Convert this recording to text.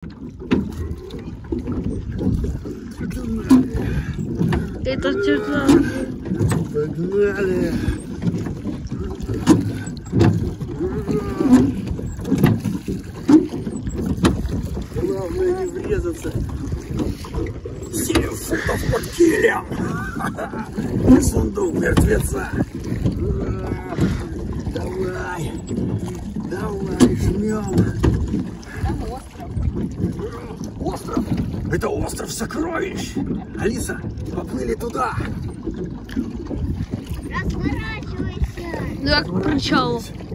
Это тяжело. Погнали. Главное не врезаться. 7 футов под килем. И сундук мертвеца. Давай. Давай, жмем. Там остров. Остров? Это остров сокровищ. Алиса, поплыли туда. Разворачивайся. Да, к причалу.